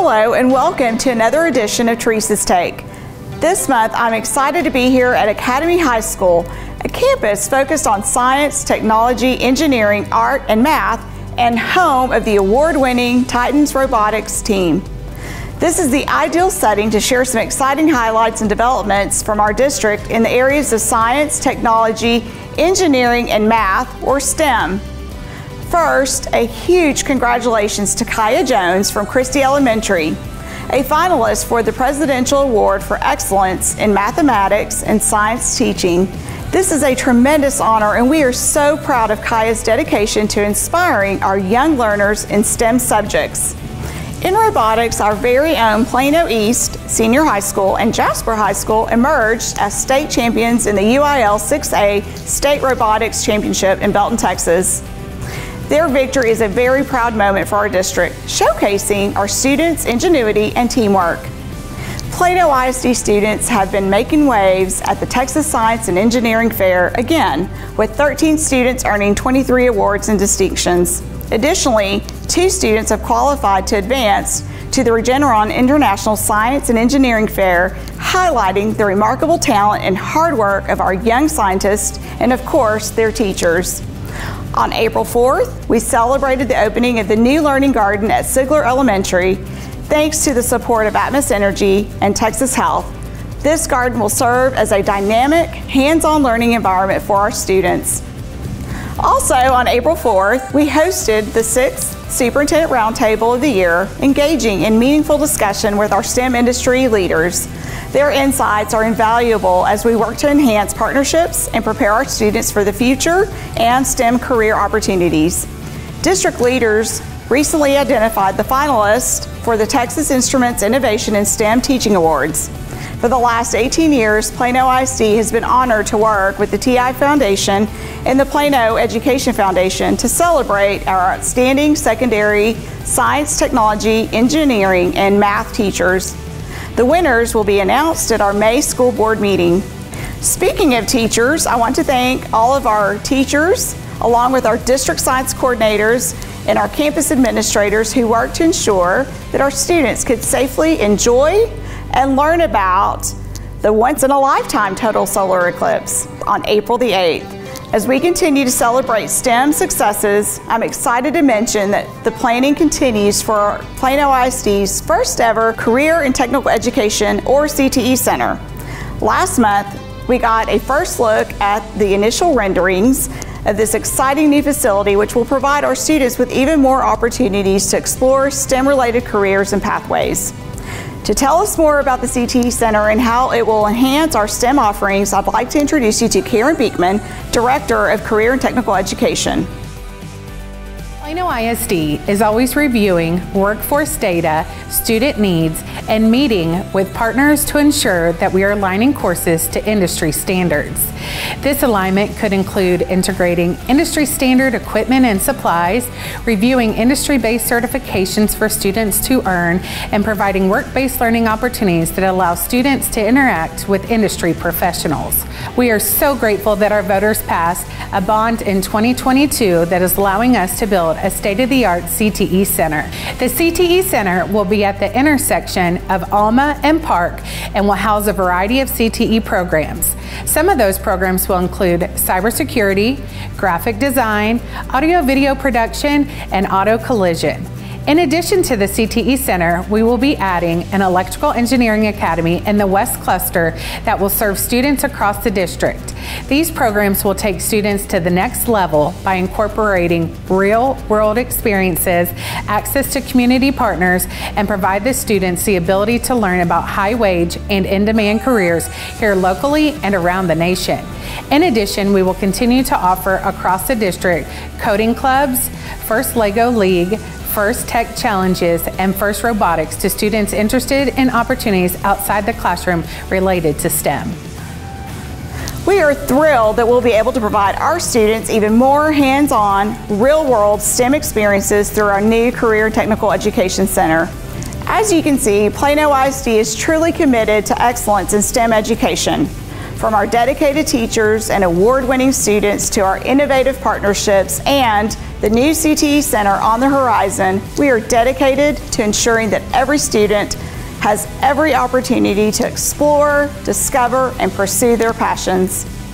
Hello and welcome to another edition of Theresa's Take. This month I'm excited to be here at Academy High School, a campus focused on science, technology, engineering, art, and math, and home of the award-winning Titans Robotics team. This is the ideal setting to share some exciting highlights and developments from our district in the areas of science, technology, engineering, and math, or STEM. First, a huge congratulations to Kaya Jones from Christie Elementary, a finalist for the Presidential Award for Excellence in Mathematics and Science Teaching. This is a tremendous honor, and we are so proud of Kaya's dedication to inspiring our young learners in STEM subjects. In robotics, our very own Plano East Senior High School and Jasper High School emerged as state champions in the UIL 6A State Robotics Championship in Belton, Texas. Their victory is a very proud moment for our district, showcasing our students' ingenuity and teamwork. Plano ISD students have been making waves at the Texas Science and Engineering Fair again, with 13 students earning 23 awards and distinctions. Additionally, 2 students have qualified to advance to the Regeneron International Science and Engineering Fair, highlighting the remarkable talent and hard work of our young scientists and, of course, their teachers. On April 4th, we celebrated the opening of the new Learning Garden at Sigler Elementary. Thanks to the support of Atmos Energy and Texas Health, this garden will serve as a dynamic, hands-on learning environment for our students. Also on April 4th, we hosted the 6th Superintendent Roundtable of the year, engaging in meaningful discussion with our STEM industry leaders. Their insights are invaluable as we work to enhance partnerships and prepare our students for the future and STEM career opportunities. District leaders recently identified the finalists for the Texas Instruments Innovation in STEM Teaching Awards. For the last 18 years, Plano ISD has been honored to work with the TI Foundation and the Plano Education Foundation to celebrate our outstanding secondary science, technology, engineering, and math teachers. The winners will be announced at our May school board meeting. Speaking of teachers, I want to thank all of our teachers, along with our district science coordinators and our campus administrators who work to ensure that our students could safely enjoy and learn about the once-in-a-lifetime total solar eclipse on April the 8th. As we continue to celebrate STEM successes, I'm excited to mention that the planning continues for Plano ISD's first ever Career and Technical Education, or CTE Center. Last month, we got a first look at the initial renderings of this exciting new facility, which will provide our students with even more opportunities to explore STEM-related careers and pathways. To tell us more about the CTE Center and how it will enhance our STEM offerings, I'd like to introduce you to Karen Beekman, Director of Career and Technical Education. Plano ISD is always reviewing workforce data, student needs, and meeting with partners to ensure that we are aligning courses to industry standards. This alignment could include integrating industry standard equipment and supplies, reviewing industry-based certifications for students to earn, and providing work-based learning opportunities that allow students to interact with industry professionals. We are so grateful that our voters passed a bond in 2022 that is allowing us to build a state-of-the-art CTE Center. The CTE Center will be at the intersection of Alma and Park and will house a variety of CTE programs. Some of those programs will include cybersecurity, graphic design, audio-video production, and auto collision. In addition to the CTE Center, we will be adding an electrical engineering academy in the West Cluster that will serve students across the district. These programs will take students to the next level by incorporating real-world experiences, access to community partners, and provide the students the ability to learn about high-wage and in-demand careers here locally and around the nation. In addition, we will continue to offer across the district coding clubs, First Lego League, First Tech Challenges, and First Robotics to students interested in opportunities outside the classroom related to STEM. We are thrilled that we'll be able to provide our students even more hands-on, real-world STEM experiences through our new Career and Technical Education Center. As you can see, Plano ISD is truly committed to excellence in STEM education. From our dedicated teachers and award-winning students to our innovative partnerships and the new CTE Center on the horizon, we are dedicated to ensuring that every student has every opportunity to explore, discover, and pursue their passions.